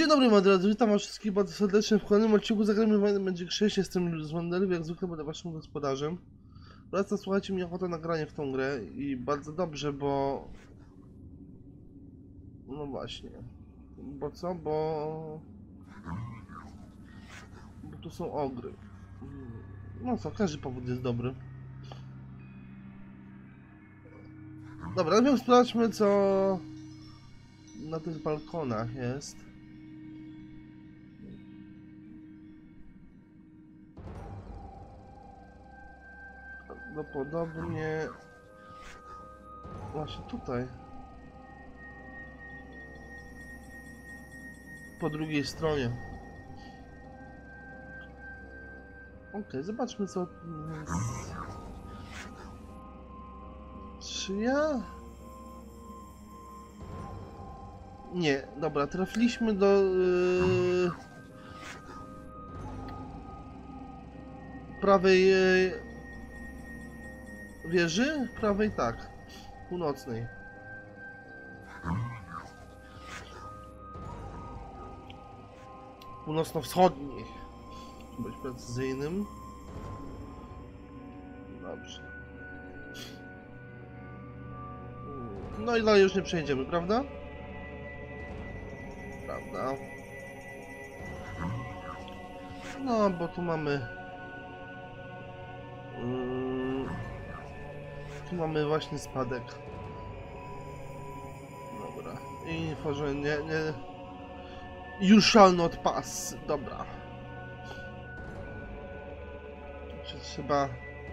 Dzień dobry moi drodzy, witam was wszystkich bardzo serdecznie w kolejnym odcinku zagramy w Magic 6. Jestem z Wanderów, jak zwykle będę waszym gospodarzem. Wraca, słuchajcie, mi ochota na granie w tą grę i bardzo dobrze, bo... No właśnie. Bo co? Bo tu są ogry. No co, każdy powód jest dobry. Dobra, najpierw sprawdźmy co na tych balkonach jest. Prawdopodobnie właśnie tutaj. Po drugiej stronie. Okej, zobaczmy co jest. Czy ja? Nie, dobra, trafiliśmy do prawej wieży? Prawej, tak. Północnej. Północno-wschodniej. Żeby być precyzyjnym. Dobrze. No i dalej już nie przejdziemy, prawda? Prawda. No, bo tu mamy... tu mamy właśnie spadek. Dobra. I info, że nie... You shall not pass. Dobra. Czy trzeba...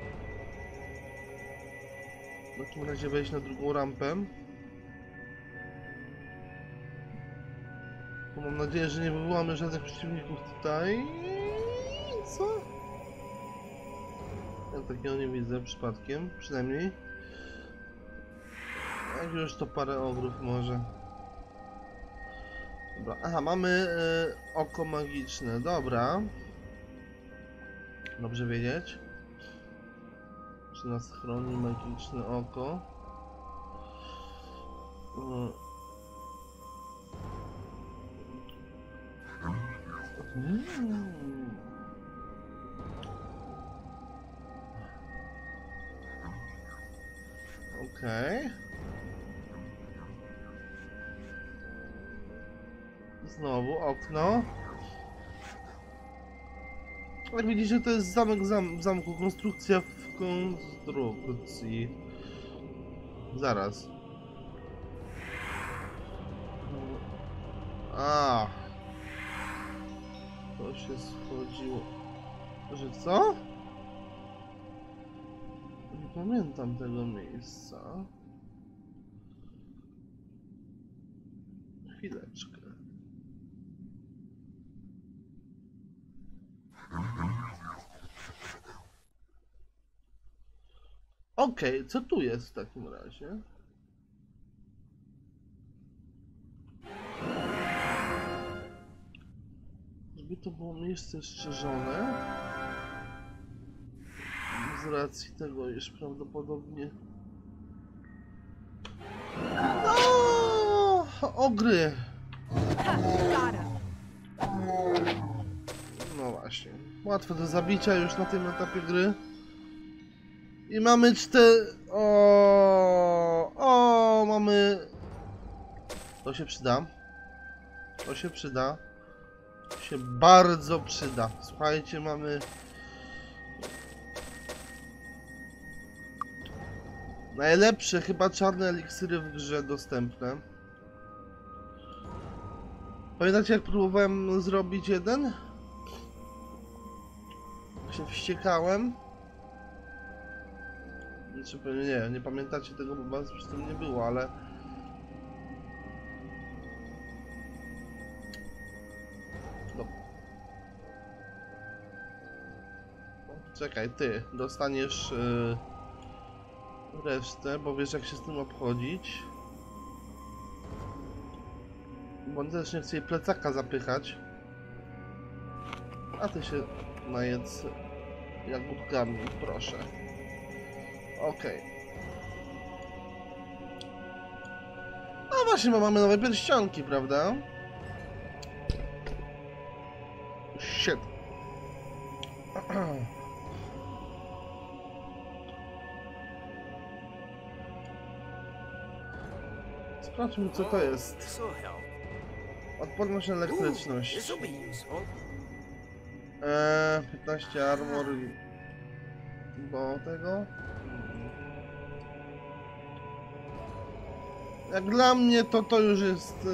w takim razie wejść na drugą rampę. Bo mam nadzieję, że nie wywołamy żadnych przeciwników tutaj. Co? Ja takiego nie widzę przypadkiem, przynajmniej. Jak już to parę ogrów może. Dobra, aha, mamy oko magiczne, dobra. Dobrze wiedzieć. Czy nas chroni magiczne oko? Okej. Znowu okno. Jak widzicie, to jest zamek w zamku. Konstrukcja w konstrukcji. Zaraz. A. To się schodziło. Że co? Nie pamiętam tego miejsca. Chwileczkę. Okej, co tu jest w takim razie? Żeby to było miejsce strzeżone. Z racji tego, iż prawdopodobnie... Ogry! No właśnie. Łatwe do zabicia już na tym etapie gry. I mamy mamy... To się przyda. To się przyda. To się bardzo przyda. Słuchajcie, mamy... najlepsze chyba czarne eliksiry w grze dostępne. Pamiętacie, jak próbowałem zrobić jeden? Się wściekałem. Znaczy, nie pamiętacie tego, bo was przy tym nie było, ale... No. Czekaj, ty dostaniesz resztę, bo wiesz jak się z tym obchodzić. Bo on też nie chce jej plecaka zapychać. A ty się najedz jagódkami, proszę. Okej. No właśnie, bo mamy nowe pierścionki, prawda? Shit. Sprawdźmy, co to jest. Odporność na elektryczność. 15 armor do tego. Jak dla mnie to już jest...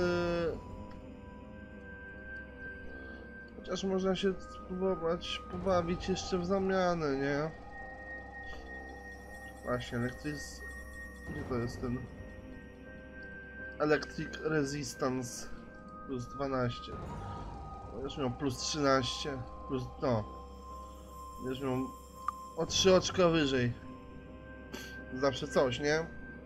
Chociaż można się spróbować pobawić jeszcze w zamianę, nie? Właśnie, Gdzie to jest ten? Electric Resistance plus 12. Już miał plus 13. Plus... no. Już miał o 3 oczka wyżej. Zawsze coś, nie?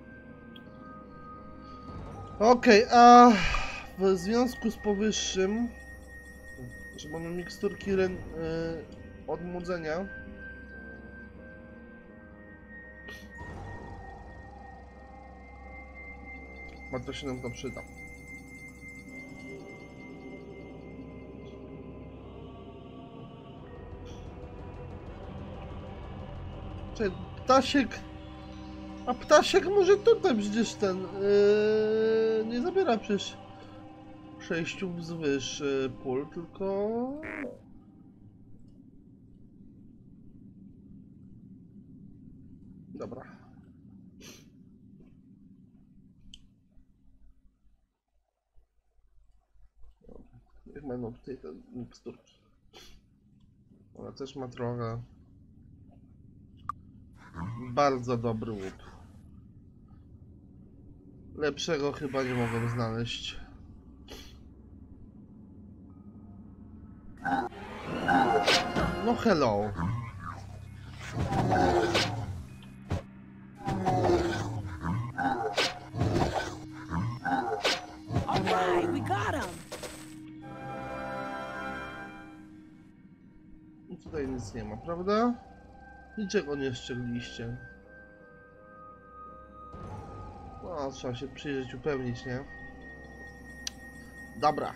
Okej, a w związku z powyższym, że mamy miksturki odmłodzenia, bardzo się nam to przyda. Czyli ptasiek... A ptasiek może tutaj przecież ten... nie zabiera przecież 6 wzwyż pól, tylko... Dobra. Niech będą tutaj te miksturki. Ona też ma trochę... Bardzo dobry łup. Lepszego chyba nie mogłem znaleźć. No hello. Okay, we got him. I tutaj nic nie ma, prawda? Niczego nie szczegliście. No, trzeba się przyjrzeć, upewnić, nie? Dobra.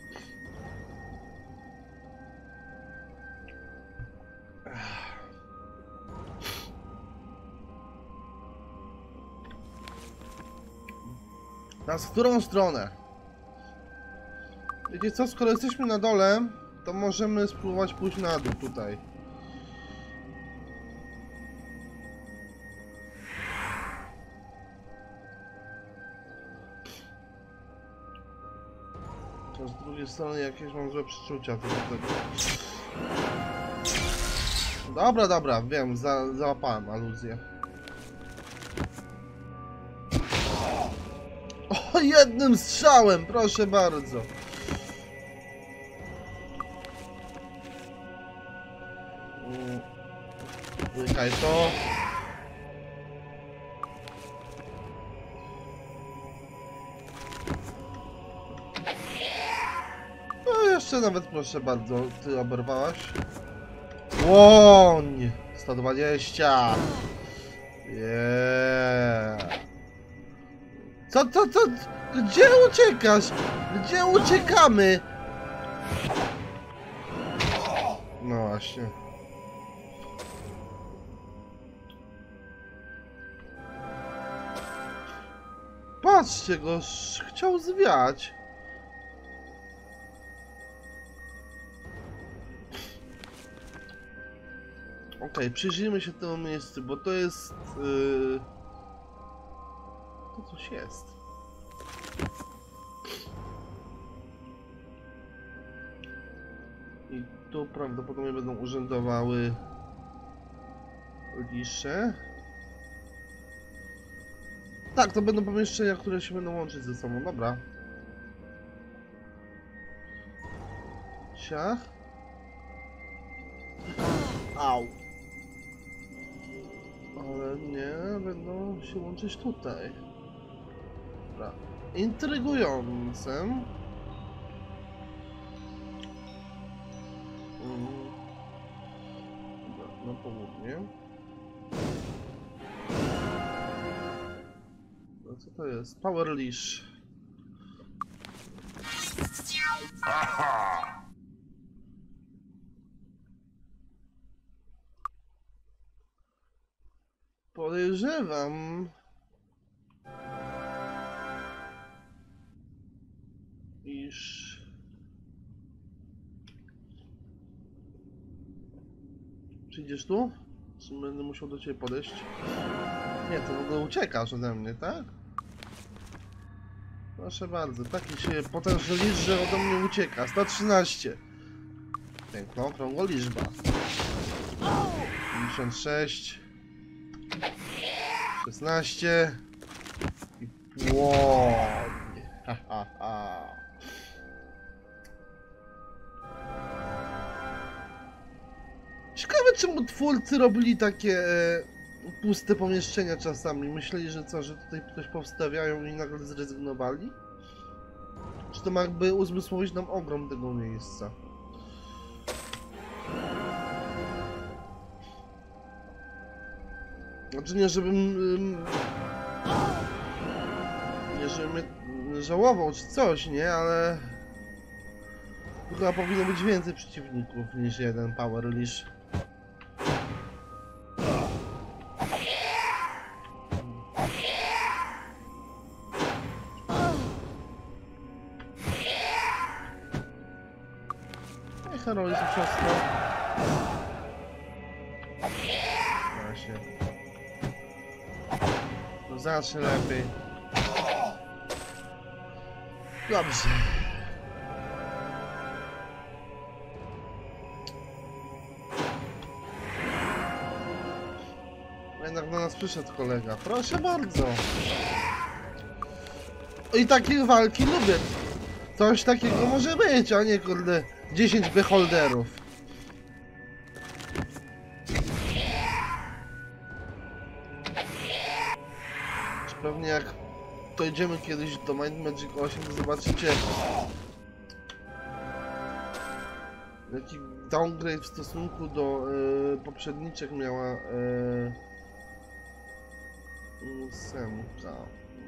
Teraz w którą stronę? Wiecie co, skoro jesteśmy na dole, to możemy spróbować pójść na dół tutaj. A z drugiej strony jakieś mam złe przeczucia co do tego. Dobra, dobra, wiem, załapałem aluzję. O, jednym strzałem, proszę bardzo. Łykaj to. No jeszcze nawet proszę bardzo, ty oberwałaś. Łoń! 120! Yeah. Co? Gdzie uciekasz? Gdzie uciekamy? No właśnie. Patrzcie go, chciał zwiać. Okej, przyjrzyjmy się temu miejscu, bo to jest... To coś jest. I tu prawdopodobnie będą urzędowały lisze. Tak, to będą pomieszczenia, które się będą łączyć ze sobą, dobra. Ciach. Au. Ale nie, będą się łączyć tutaj. Dobra. Intrygujące. Dobra, na południe. No co to jest? Power Leash. Podejrzewam, iż przyjdziesz tu? Czy będę musiał do ciebie podejść? Nie, to w ogóle uciekasz ode mnie, tak? Proszę bardzo, taki się potężny licz, że ode mnie ucieka. 113. Piękna, okrągła liczba. 56. 16. I płoń. Ha, ha, ha. Ciekawe, czemu twórcy robili takie puste pomieszczenia czasami. Myśleli, że co, że tutaj coś powstawiają i nagle zrezygnowali? Czy to ma jakby uzmysłowić nam ogrom tego miejsca? Znaczy nie, żebym mnie żałował czy coś, nie? Ale chyba powinno być więcej przeciwników niż jeden Power Leash. Heroizm siostro. Właśnie. No zacznę lepiej. Dobrze. Jednak do nas przyszedł kolega. Proszę bardzo. I takie walki lubię. Coś takiego może być, a nie kurde 10 beholderów. Czy pewnie jak dojdziemy kiedyś do Might Magic 8, to zobaczycie jaki downgrade w stosunku do poprzedniczek miała ósemka.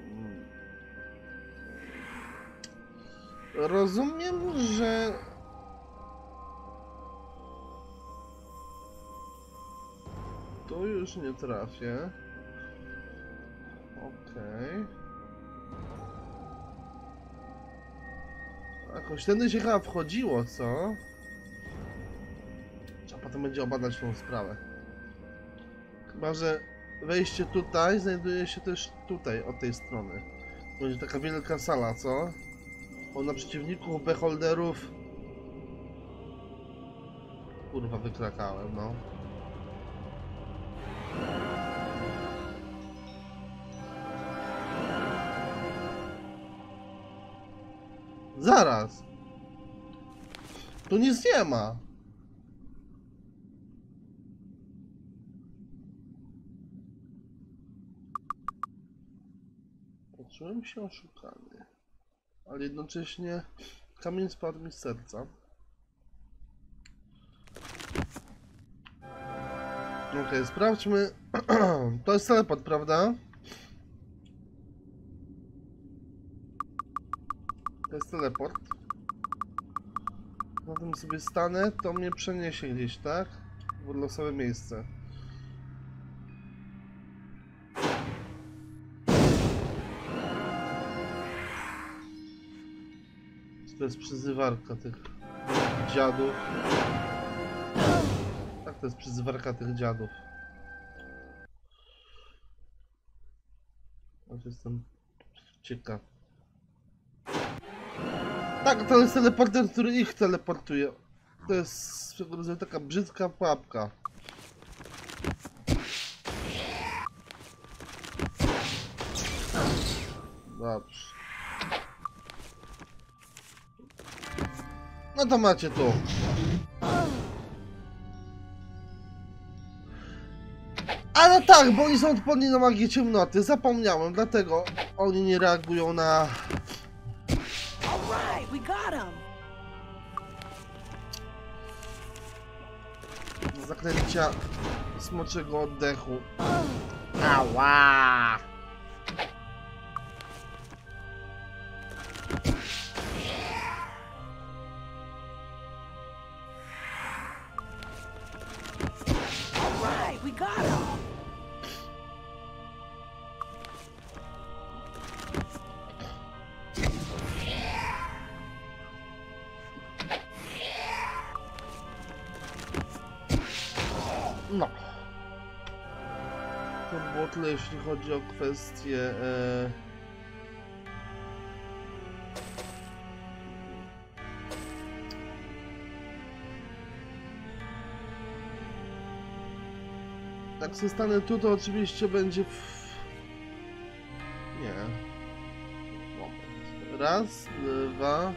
Rozumiem, że to już nie trafię. Okej. Jakoś tędy się chyba wchodziło, co? Trzeba potem będzie obadać tą sprawę. Chyba że wejście tutaj znajduje się też tutaj, od tej strony. Będzie taka wielka sala, co? Bo na przeciwników beholderów... Kurwa, wykrakałem, no. Zaraz! Tu nic nie ma! Poczułem się oszukany. Ale jednocześnie kamień spadł mi z serca. Okej, sprawdźmy. To jest teleport, prawda? To jest teleport. Na tym sobie stanę, to mnie przeniesie gdzieś, tak? W losowe miejsce. To jest przyzywarka tych dziadów. Tak, to jest przyzywarka tych dziadów. Aż jestem ciekaw. Tak, to jest teleporter, który ich teleportuje. To jest swego rodzaju taka brzydka pułapka. Dobrze. No to macie tu. Ale tak, bo oni są odporni na magię ciemnoty. Zapomniałem, dlatego oni nie reagują na... Alright, we got him. zaklęcia smoczego oddechu. Ała! Alright, we got him. No. To było tyle, jeśli chodzi o kwestię... Jak zostanę tu, to oczywiście będzie Nie. Moment. Raz, dwa...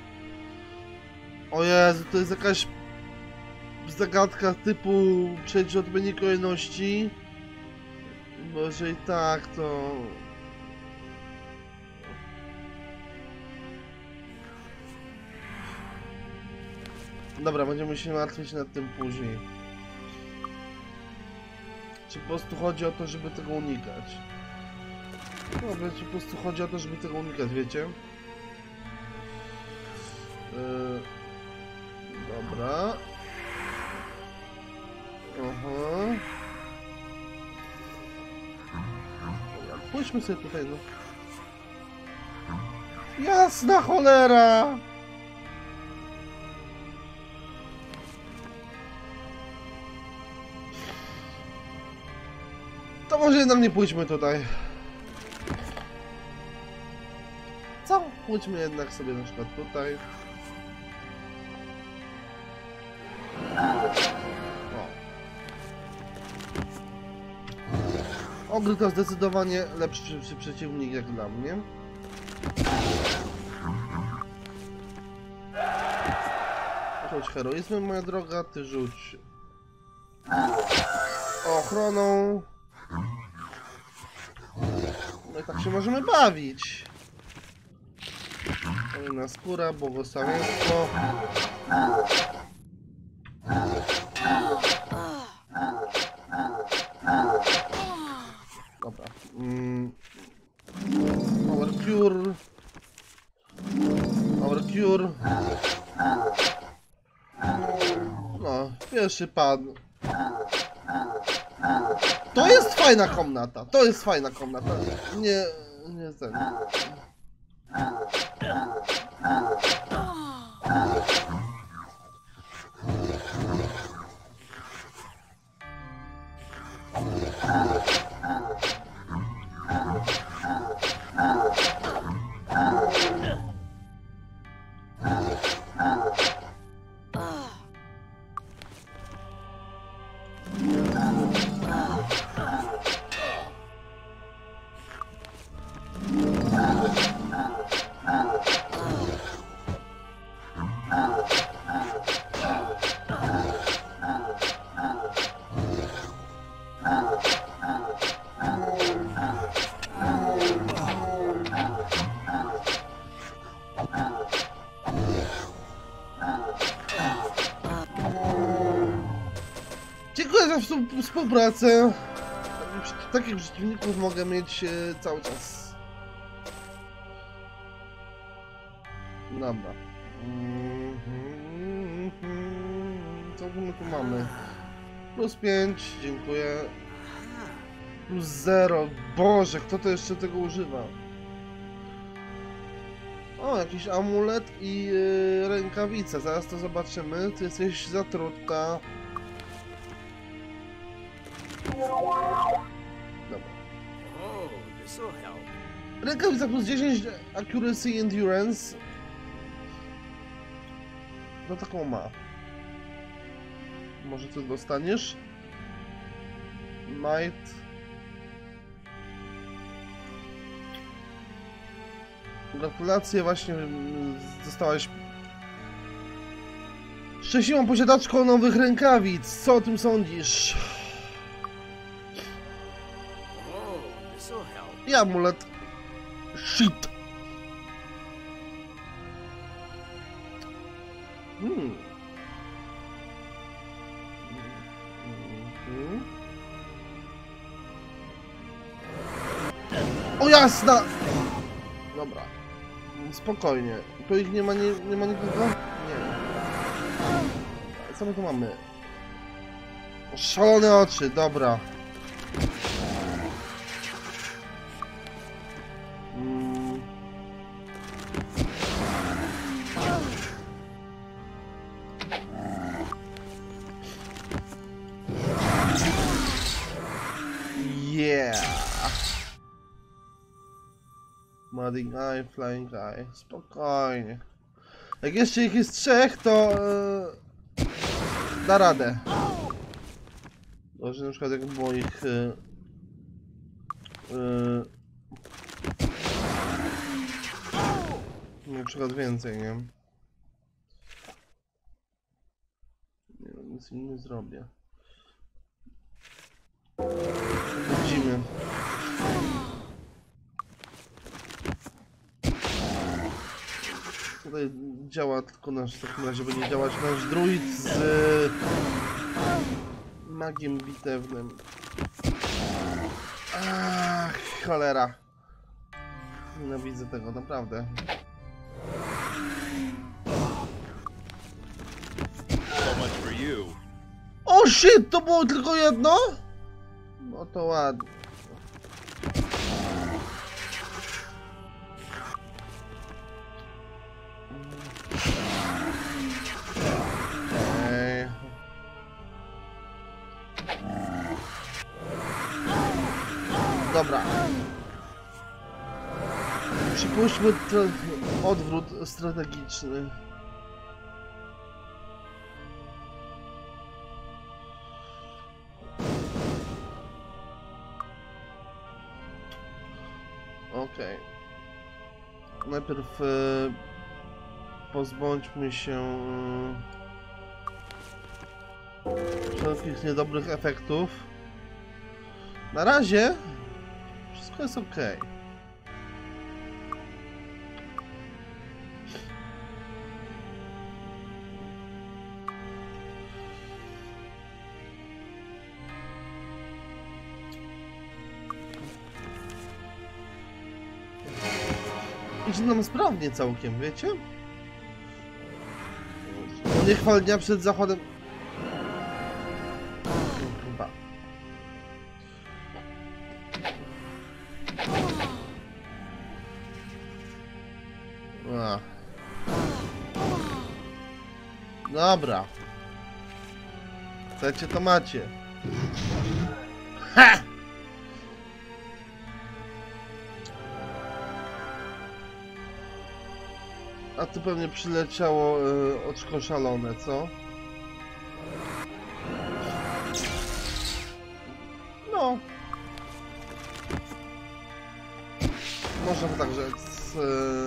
O Jezu, to jest jakaś... zagadka typu przejdź od menu kolejności. Bo jeżeli tak, to... Dobra, będziemy się martwić nad tym później. Czy po prostu chodzi o to, żeby tego unikać? Dobra, czy po prostu chodzi o to, żeby tego unikać, wiecie? Dobra. Aha. Pójdźmy sobie tutaj, no. Jasna cholera! To może jednak nie pójdźmy tutaj. Co? Pójdźmy jednak sobie na przykład tutaj. O. Ogry to zdecydowanie lepszy przeciwnik jak dla mnie. Rzuć heroizmem, moja droga, ty rzuć ochroną. No i tak się możemy bawić. Kolejna skóra, błogosławieństwo. Dobra. Power Cure. Power Cure. No, pierwszy padł. To jest fajna komnata. To jest fajna komnata. Nie ten. Dziękuję za współpracę. Takich przeciwników mogę mieć cały czas. Dobra. Co my tu mamy? Plus 5, dziękuję. Plus 0. Boże, kto to jeszcze tego używa? O, jakiś amulet i rękawice. Zaraz to zobaczymy. Ty jesteś zatrutka. Dobra. Rękawica plus 10 accuracy i endurance. No taką ma. Może ty dostaniesz? Might. Gratulacje, właśnie zostałaś szczęśliwą posiadaczką nowych rękawic. Co o tym sądzisz? I amulet. Shit. O jasna! Dobra. Spokojnie. Tu ich nie ma nikogo? Nie. Co my tu mamy? Szalone oczy, dobra. Flooding Eye, Flying Eye. Spokojnie. Jak jeszcze ich jest 3, to da radę. Może na przykład jak było ich na przykład więcej, nie? Nie, nic im nie zrobię. Widzimy. Tutaj działa tylko nasz, w takim razie będzie działać nasz druid z magiem bitewnym. Ach, cholera. Nienawidzę tego, naprawdę. So much for you. O shit, to było tylko jedno? No to ładnie. Okej. Dobra. Przypuśćmy odwrót strategiczny. Okej. Najpierw pozbądźmy się wszelkich niedobrych efektów. Na razie wszystko jest okej. Idzie nam sprawnie całkiem, wiecie? Nie chwal dnia przed zachodem. Chyba. A. Dobra. Chcecie, to macie. Ha! A tu pewnie przyleciało oczko szalone, co? No. Można by tak rzec.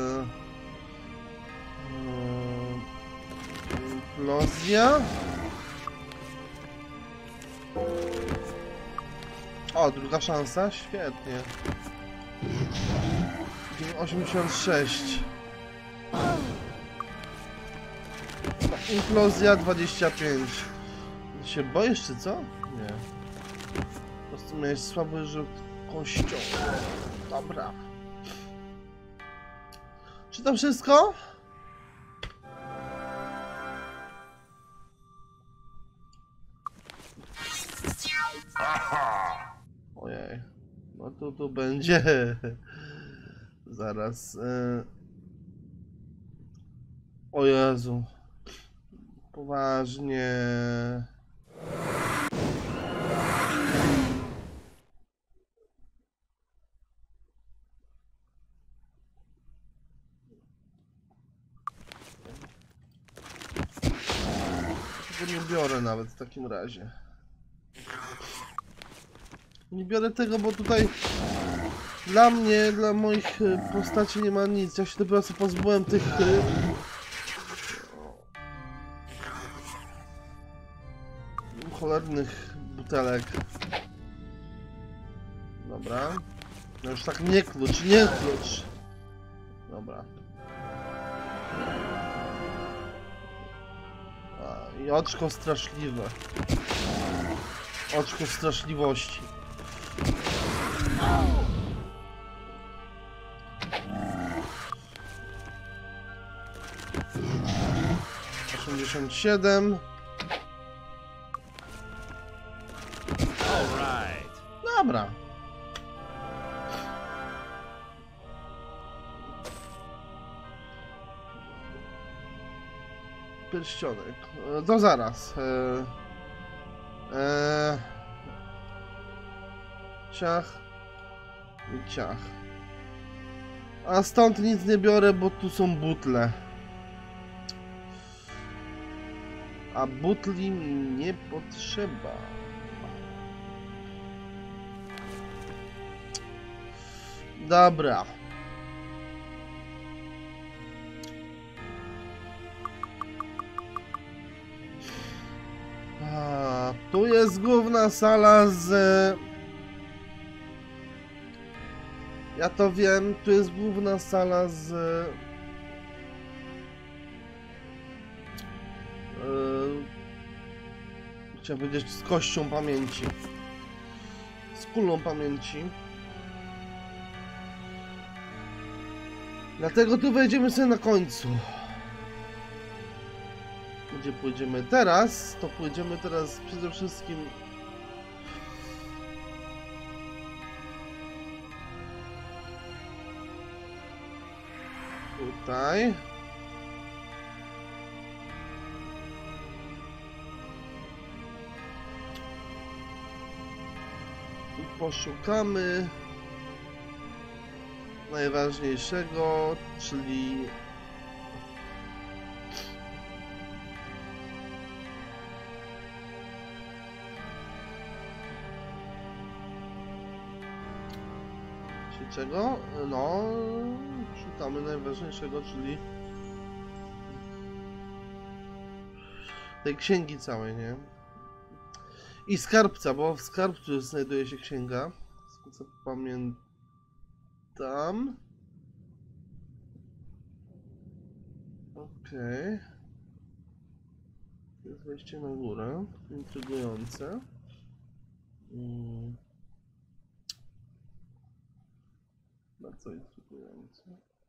Implozja. O, druga szansa? Świetnie. 86. Implozja 25. Ty się boisz, czy co? Nie. Po prostu miałeś słaby rzut kością. Dobra. Czy to wszystko? Ojej. No tu będzie. Zaraz. O Jezu. Poważnie. Tego nie biorę nawet w takim razie. Nie biorę tego, bo tutaj dla mnie, dla moich postaci nie ma nic. Ja się dopiero co pozbyłem tych cholernych butelek. Dobra. No już tak nie klucz, nie klucz. Dobra. A, i oczko straszliwe. Oczko straszliwości. Osiemdziesiąt 7. Dobra. Pierścionek. To zaraz. Ciach. I ciach. A stąd nic nie biorę, bo tu są butle. A butli mi nie potrzeba. Dobra. A, tu jest główna sala z... Ja to wiem, tu jest główna sala z... Chciałem powiedzieć z kością pamięci. Z kulą pamięci. Dlatego tu wejdziemy sobie na końcu. Gdzie pójdziemy teraz? To pójdziemy teraz przede wszystkim... Tutaj. I poszukamy najważniejszego, czyli czego? No, szukamy najważniejszego, czyli tej księgi całej, nie? I skarbca, bo w skarbcu znajduje się księga, z tego co pamiętam. Okej. To jest wejście na górę, intrygujące. Bardzo intrygujące.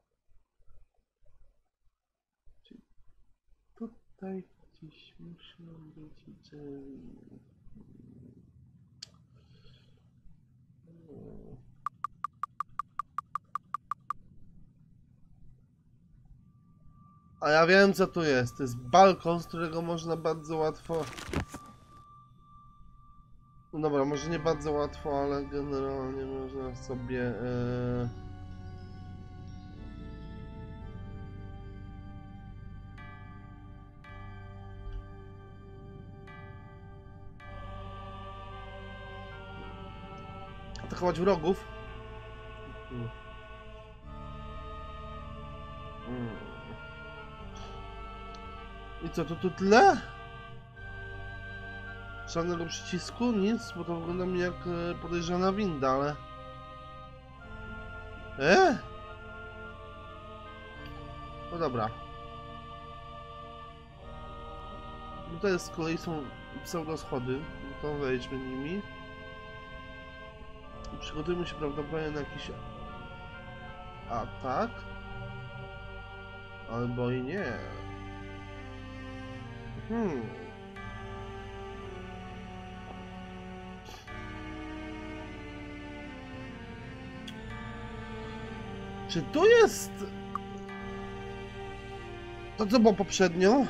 Czyli tutaj gdzieś muszą być drzwi. A ja wiem co tu jest. To jest balkon, z którego można bardzo łatwo... No dobra, może nie bardzo łatwo, ale generalnie można sobie... atakować wrogów. I co, to tyle? Żadnego przycisku? Nic, bo to wygląda mi jak podejrzana winda, ale... No dobra. Tutaj z kolei są pseudoschody, to wejdźmy nimi. I przygotujmy się prawdopodobnie na jakiś atak. Albo i nie. Czy tu jest to, co było poprzednio?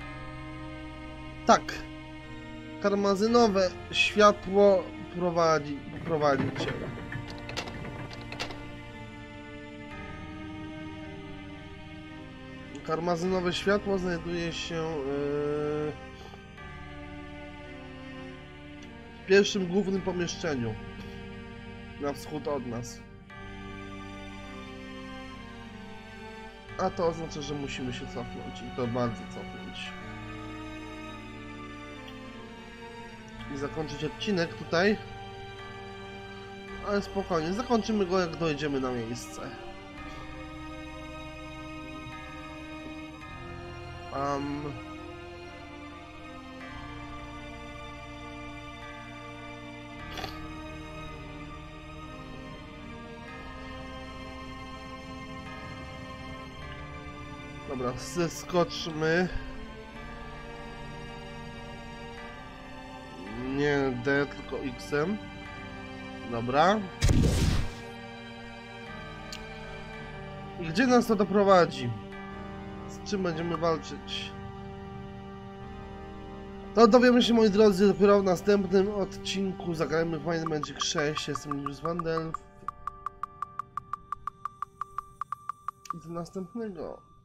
Tak. Karmazynowe światło prowadzi cię. Karmazynowe światło znajduje się w pierwszym głównym pomieszczeniu na wschód od nas. A to oznacza, że musimy się cofnąć i to bardzo cofnąć. I zakończyć odcinek tutaj. Ale spokojnie, zakończymy go jak dojdziemy na miejsce. Dobra, zeskoczmy. Nie D, tylko X-em. Dobra. I gdzie nas to doprowadzi? Z czym będziemy walczyć? To dowiemy się, moi drodzy, dopiero w następnym odcinku. Zagrajmy w Might and Magic 6. Jestem Nimbus Vandal. I do następnego.